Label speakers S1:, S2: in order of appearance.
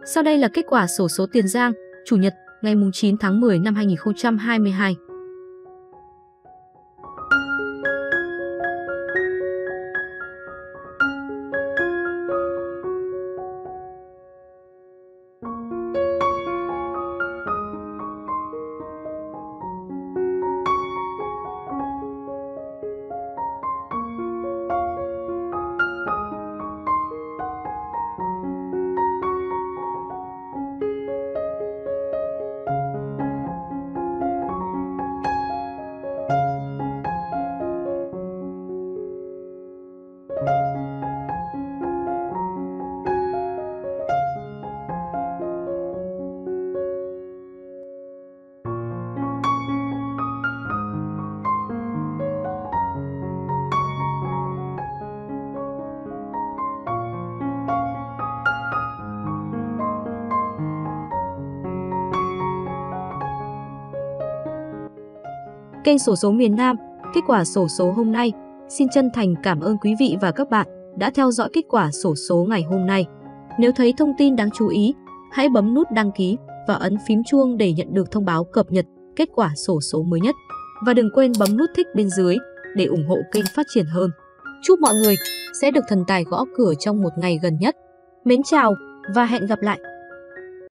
S1: Sau đây là kết quả xổ số Tiền Giang, Chủ nhật, ngày 9 tháng 10 năm 2022. Kênh Xổ số miền Nam, kết quả xổ số hôm nay. Xin chân thành cảm ơn quý vị và các bạn đã theo dõi kết quả xổ số ngày hôm nay. Nếu thấy thông tin đáng chú ý, hãy bấm nút đăng ký và ấn phím chuông để nhận được thông báo cập nhật kết quả xổ số mới nhất. Và đừng quên bấm nút thích bên dưới để ủng hộ kênh phát triển hơn. Chúc mọi người sẽ được thần tài gõ cửa trong một ngày gần nhất. Mến chào và hẹn gặp lại!